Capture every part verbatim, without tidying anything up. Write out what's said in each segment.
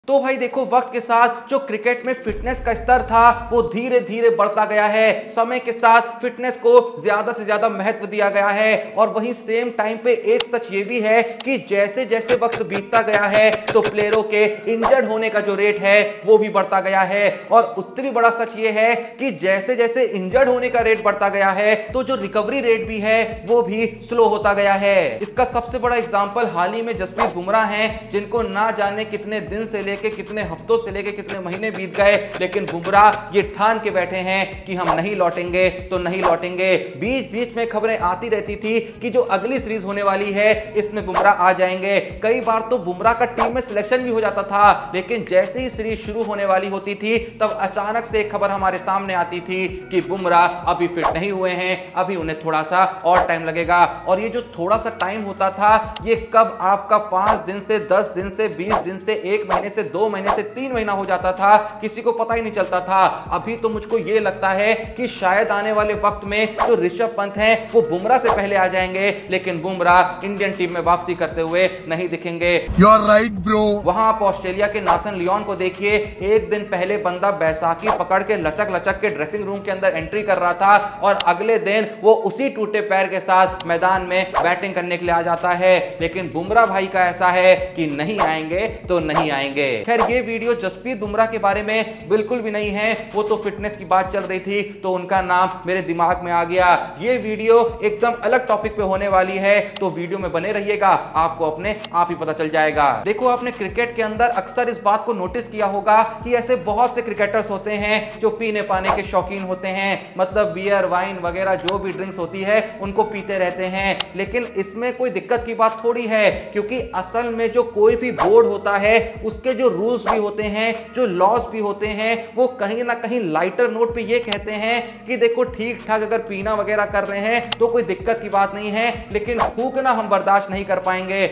तो भाई देखो, वक्त के साथ जो क्रिकेट में फिटनेस का स्तर था वो धीरे धीरे बढ़ता गया है। समय के साथ फिटनेस को ज्यादा से ज्यादा महत्व दिया गया है। और वहीं सेम टाइम पे एक सच ये भी है कि जैसे जैसे वक्त बीतता गया है तो प्लेयरों के इंजर्ड होने का जो रेट है वो भी बढ़ता गया है। और उससे भी बड़ा सच ये है कि जैसे जैसे इंजर्ड होने का रेट बढ़ता गया है तो जो रिकवरी रेट भी है वो भी स्लो होता गया है। इसका सबसे बड़ा एग्जाम्पल हाल ही में जसप्रीत बुमराह हैं, जिनको ना जाने कितने दिन से लेके कितने हफ्तों से लेके कितने महीने बीत गए, लेकिन बुमराह ये ठान के बैठे हैं कि हम नहीं लौटेंगे तो नहीं लौटेंगे। बीच बीच में खबरें आती रहती थी कि जो अगली सीरीज होने वाली है इसमें बुमराह आ जाएंगे। कई बार तो बुमराह का टीम में सिलेक्शन भी हो जाता था, लेकिन जैसे ही सीरीज शुरू होने वाली होती थी तब अचानक से एक खबर हमारे सामने आती थी कि बुमराह अभी फिट नहीं हुए हैं, अभी उन्हें थोड़ा सा और टाइम लगेगा। और ये जो थोड़ा सा टाइम होता था ये कब आपका पांच दिन से दस दिन से बीस दिन से एक महीने से दो महीने से तीन महीना हो जाता था, किसी को पता ही नहीं चलता था। अभी तो मुझको ये लगता है कि शायद आने वाले वक्त में जो ऋषभ पंत हैं वो बुमराह से पहले आ जाएंगे, लेकिन बुमराह इंडियन टीम में वापसी करते हुए नहीं दिखेंगे। You are right bro. वहां आप ऑस्ट्रेलिया के नाथन लियोन को देखिए, एक दिन पहले बंदा बैसाखी पकड़ के लचक लचक के ड्रेसिंग रूम के अंदर एंट्री कर रहा था और अगले दिन वो उसी टूटे पैर के साथ मैदान में बैटिंग करने के लिए आ जाता है। लेकिन बुमराह भाई का ऐसा है कि नहीं आएंगे तो नहीं आएंगे। खैर ये वीडियो जसप्रीत बुमराह के बारे में बिल्कुल भी नहीं है, वो तो फिटनेस की बात चल रही थी तो उनका नाम मेरे दिमाग में आ गया। ये वीडियो एकदम अलग टॉपिक पे होने वाली है, तो वीडियो में बने रहिएगा, आपको अपने आप ही पता चल जाएगा। देखो, आपने क्रिकेट के अंदर अक्सर इस बात को नोटिस किया होगा कि ऐसे बहुत से क्रिकेटर्स होते हैं जो पीने पाने के शौकीन होते हैं, मतलब बियर वाइन वगैरह जो भी ड्रिंक्स होती है उनको पीते रहते हैं। लेकिन इसमें कोई दिक्कत की बात थोड़ी है, क्योंकि असल में जो कोई भी बोर्ड होता है उसके जो रूल्स भी होते हैं, जो लॉज भी होते हैं, वो कहीं ना कहीं लाइटर नोट पे ये कहते हैं कि देखो ठीक ठाक अगर पीना वगैरह कर रहे हैं तो कोई दिक्कत की बात नहीं है, लेकिन फूकना हम बर्दाश्त नहीं कर पाएंगे।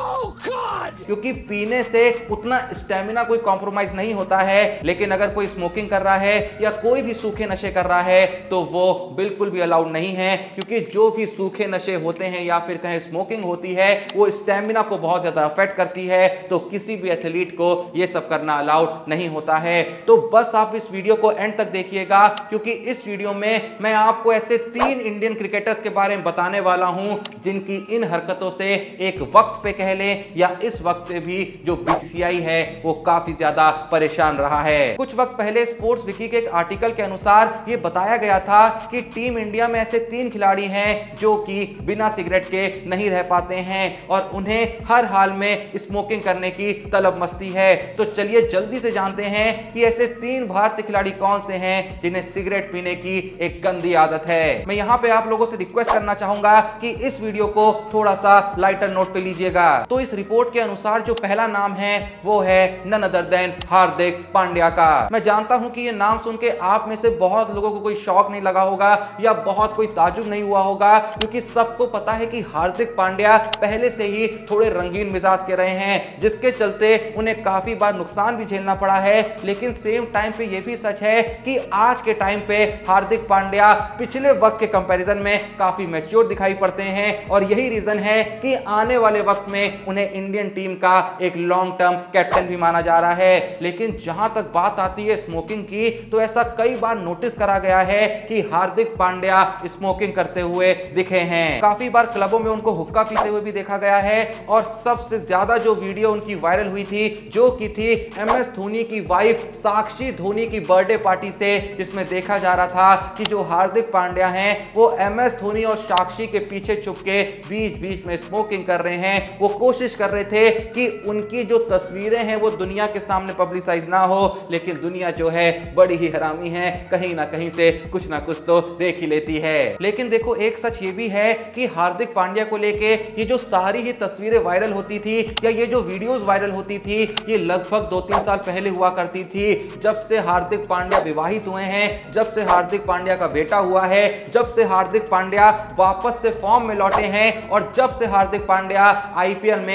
क्योंकि पीने से उतना स्टेमिना कोई कॉम्प्रोमाइज नहीं होता है। लेकिन अगर कोई स्मोकिंग कर रहा है या कोई भी सूखे नशे कर रहा है तो वो बिल्कुल भी अलाउड नहीं है, क्योंकि जो भी सूखे नशे होते हैं या फिर कहें स्मोकिंग होती है वो स्टेमिना को बहुत ज्यादा अफेक्ट करती है, तो किसी भी एथलीट को ये सब करना अलाउड नहीं होता है। तो बस आप इस वीडियो को एंड तक देखिएगा, क्योंकि इस वीडियो में मैं आपको ऐसे तीन इंडियन क्रिकेटर्स के बारे में बताने वाला हूं जिनकी इन हरकतों से एक वक्त पे कह लें या इस वक्त पे भी जो बीसीसीआई है वो काफी ज्यादा परेशान रहा है। कुछ वक्त पहले स्पोर्ट्स विकी के एक आर्टिकल के अनुसार ये बताया गया था कि टीम इंडिया में ऐसे तीन खिलाड़ी हैं जो कि बिना सिगरेट के नहीं रह पाते हैं और उन्हें हर हाल में स्मोकिंग करने की तलब मस्ती है। तो चलिए जल्दी से जानते हैं कि ऐसे तीन भारतीय खिलाड़ी कौन से हैं जिन्हें सिगरेट पीने की एक गंदी आदत है। मैं यहां पे आप लोगों से रिक्वेस्ट करना चाहूंगा कि इस वीडियो को थोड़ा सा लाइटर नोट पे लीजिएगा। तो इस रिपोर्ट के अनुसार जो पहला नाम है वो है none other than Hardik Pandya का। मैं जानता हूं कि ये नाम सुन के आप में से बहुत लोगों को कोई शौक नहीं लगा होगा या बहुत कोई ताजुब नहीं हुआ होगा, क्योंकि सबको पता है कि हार्दिक पांड्या पहले से ही थोड़े रंगीन मिजाज के रहे हैं, जिसके चलते उन्हें काफी बार नुकसान भी झेलना पड़ा है। लेकिन सेम टाइम पे ये भी सच है कि आज के टाइम पे हार्दिक पांड्या पिछले वक्त के कंपैरिजन में काफी मैच्योर दिखाई पड़ते हैं और यही रीजन है कि आने वाले वक्त में उन्हें इंडियन टीम का एक लॉन्ग टर्म कैप्टन भी माना जा रहा है। लेकिन जहां तक बात आती है स्मोकिंग की, तो ऐसा कई बार नोटिस करा गया है कि हार्दिक पांड्या स्मोकिंग करते हुए दिखे हैं। काफी बार क्लबों में उनको हुक्का पीते हुए भी देखा गया है और सबसे ज्यादा जो वीडियो उनकी वायरल हुई थी जो की थी एम एस धोनी की वाइफ साक्षी धोनी की बर्थडे पार्टी से, जिसमें देखा जा रहा था कि जो हार्दिक पांड्या हैं वो एम एस धोनी और साक्षी के पीछे छुप के बीच बीच में स्मोकिंग कर रहे हैं। वो कोशिश कर रहे थे कि उनकी जो तस्वीरें हैं वो दुनिया के सामने पब्लिसाइज ना हो, लेकिन दुनिया जो है बड़ी ही हरामी है, कहीं ना कहीं से कुछ ना कुछ तो देख ही लेती है। लेकिन देखो, एक सच ये भी है कि हार्दिक पांड्या को लेके ये जो सारी ही तस्वीरें वायरल होती थी या ये जो वीडियोस वायरल होती थी ये लगभग दो तीन साल पहले हुआ करती थी, जब से हार्दिक पांड्या विवाहित हुए हैं, जब से हार्दिक पांड्या का बेटा हुआ है, जब से हार्दिक पांड्या वापस से फॉर्म में लौटे हैं और जब से हार्दिक पांड्या आईपीएल में और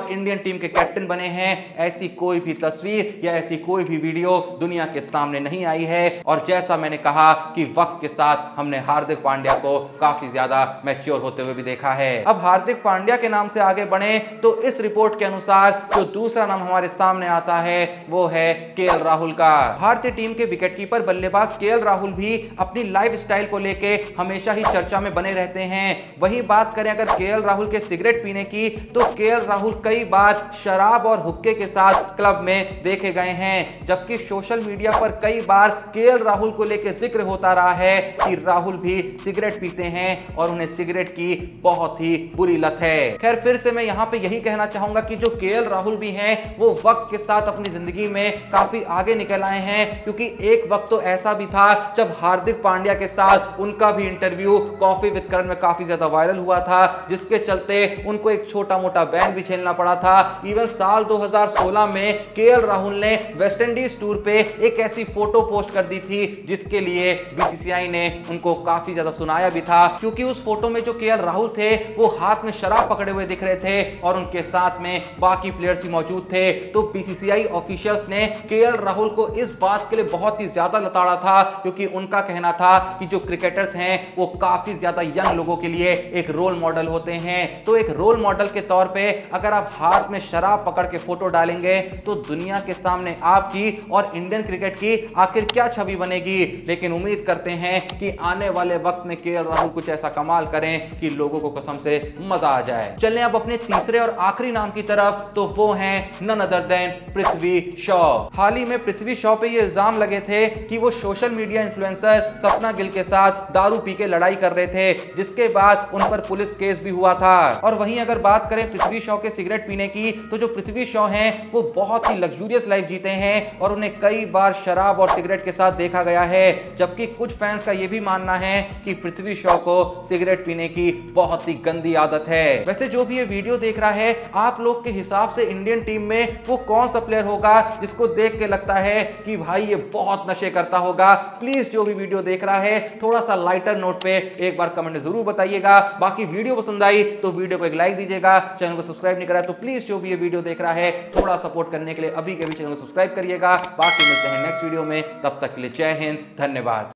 और इंडियन टीम के कैप्टन बने हैं, ऐसी कोई भी तस्वीर या ऐसी कोई भी वीडियो दुनिया के सामने नहीं आई है। और जैसा मैंने कहा कि वक्त के साथ हमने हार्दिक पांड्या को काफी ज्यादा मैच्योर होते हुए भी देखा है। अब हार्दिक पांड्या के नाम से आगे बढ़े तो इस रिपोर्ट के अनुसार जो दूसरा नाम हमारे सामने आता है वो है केएल राहुल का। भारतीय टीम के विकेटकीपर बल्लेबाज केएल राहुल भी अपनी लाइफ स्टाइल को लेके हमेशा ही चर्चा में बने रहते हैं। वही बात करें अगर केएल राहुल के सिगरेट पीने की, तो केएल राहुल कई बार शराब और हुक्के के साथ क्लब में देखे गए हैं, जबकि सोशल मीडिया पर कई बार केएल राहुल को लेकर जिक्र होता रहा है कि राहुल भी सिगरेट पीते हैं और उन्हें सिगरेट की बहुत ही बुरी लत है। खैर फिर से मैं यहां पे यही कहना चाहूंगा कि जो केएल राहुल भी हैं वो वक्त के साथ अपनी जिंदगी में काफी आगे निकल आए हैं, क्योंकि एक वक्त तो ऐसा भी था जब हार्दिक पांड्या के साथ उनका भी इंटरव्यू कॉफी विद करण में काफी ज्यादा वायरल हुआ था, जिसके चलते उनको एक छोटा मोटा बैन भी झेलना पड़ा था। इवन साल दो हज़ार सोलह में केएल राहुल ने वेस्ट इंडीज टूर पे एक ऐसी फोटो पोस्ट कर दी थी जिसके लिए बीसीसीआई ने उनको काफी ज्यादा सुनाया भी था, क्योंकि उस फोटो में जो केएल राहुल थे वो हाथ में शराब पकड़े हुए दिख रहे थे और उनके साथ में बाकी प्लेयर्स भी मौजूद थे। तो बीसीसीआई ऑफिशियल्स ने केएल राहुल को इस बात के लिए बहुत ही ज्यादा लताड़ा था, क्योंकि उनका कहना था कि जो क्रिकेटर्स हैं वो काफी ज्यादा यंग लोगों के लिए एक रोल मॉडल होते हैं। तो एक रोल मॉडल के तौर पे अगर आप हाथ में शराब पकड़ के फोटो डालेंगे तो दुनिया के सामने आपकी और इंडियन क्रिकेट की आखिर क्या छवि बनेगी। लेकिन उम्मीद करते हैं कि आने वाले वक्त में केएल राहुल कुछ ऐसा कमाल करें कि लोगों को कसम से मजा आ जाए। चलें अब अपने तीसरे और आखिरी नाम की तरफ, तो वो हैं none other than Prithvi Shaw. हाल ही में पृथ्वी शॉ पे ये इल्जाम लगे थे कि वो सोशल मीडिया इन्फ्लुएंसर सपना गिल के साथ दारू पी के लड़ाई कर रहे थे, जिसके बाद उन पर पुलिस केस भी हुआ था। और वहीं अगर बात करें पृथ्वी शॉ के सिगरेट पीने की, तो जो पृथ्वी शॉ हैं वो बहुत ही लग्जूरियस लाइफ जीते हैं और उन्हें कई बार शराब और सिगरेट के साथ देखा गया है, जबकि कुछ फैंस का यह भी मानना है कि पृथ्वी शॉ को सिगरेट पीने की बहुत ही गंदी आदत है। वैसे जो भी ये वीडियो देख रहा है, आप लोग के हिसाब से इंडियन टीम में वो कौन सा प्लेयर होगा जिसको देख के लगता है कि भाई ये बहुत नशे करता होगा? प्लीज जो भी वीडियो देख रहा है थोड़ा सा लाइटर नोट पे एक बार कमेंट में जरूर बताइएगा। बाकी वीडियो पसंद आई तो वीडियो को एक लाइक दीजिएगा, चैनल को सब्सक्राइब नहीं करा तो प्लीज जो भी ये वीडियो देख रहा है थोड़ा सपोर्ट करने के लिए अभी के भी चैनल को सब्सक्राइब करिएगा। बाकी मिलते हैं नेक्स्ट वीडियो में, तब तक के लिए जय हिंद, धन्यवाद।